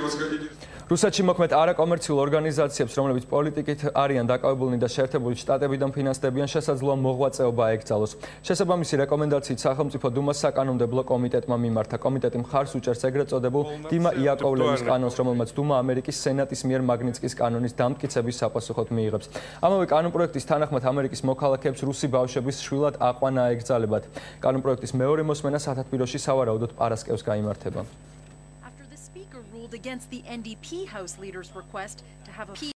რუსეთში მოქმედ არაკომერციულ ორგანიზაციებს, რომლებიც პოლიტიკით არიან დაკავებულნი და შეერთებული შტატებიდან ფინანსდებიან, შესაძლოა მოღვაწეობა ეკრძალოს. შესაბამისი რეკომენდაციით სახელმწიფო დუმას საკანონმდებლო კომიტეტმა მიმართა. კომიტეტი მხარს უჭერს ეგრეთ წოდებულ დიმა იაკოვლევის კანონს, რომელმაც დუმა ამერიკის სენატის მიერ მაგნიტსკის კანონის დამტკიცების საპასუხოდ მიიღებს. ამავე კანონპროექტის თანახმად ამერიკის მოქალაქეებს რუსი ბავშვების შვილად აყვანა აეკრძალებათ. კანონპროექტის მეორე მოსმენა სათათბიროში სავარაუდოდ პარასკევს გაიმართება. Against the NDP House leader's request to have a